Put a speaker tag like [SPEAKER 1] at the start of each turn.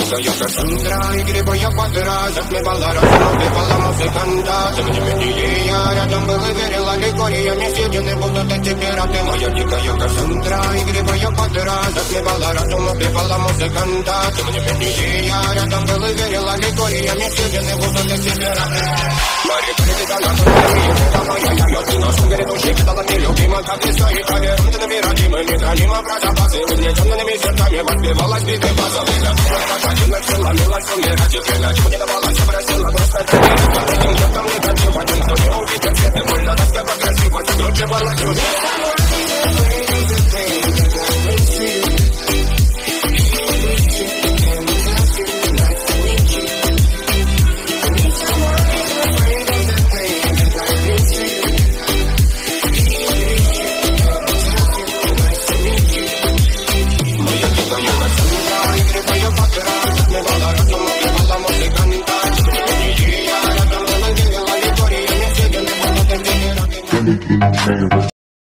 [SPEAKER 1] я Кассандра, и грибая квадрат, затмевала разум, убивала музыканта. Тем не менее, я рядом был и верила легориями, съедены будут эти пираты. Моя дикая Кассандра, и грибая квадрат, затмевала разум, убивала музыканта. Тем не менее, я рядом был и верила легориями, съедены будут эти пираты. Мари, передана, моя лёдки, на сунгере души, кидала нелюбима, как леса и кавером, ты набиратимы, нехранима про запасы, угнетёнными сердцами воспевалась битвы базовых. Ломилась, умирать, и хрена, чего не давалась, просила просто так. Этим летом не кончил, один, кто не увидит свет, и больно, доска покрасива, ты круче волочу.
[SPEAKER 2] Panic in the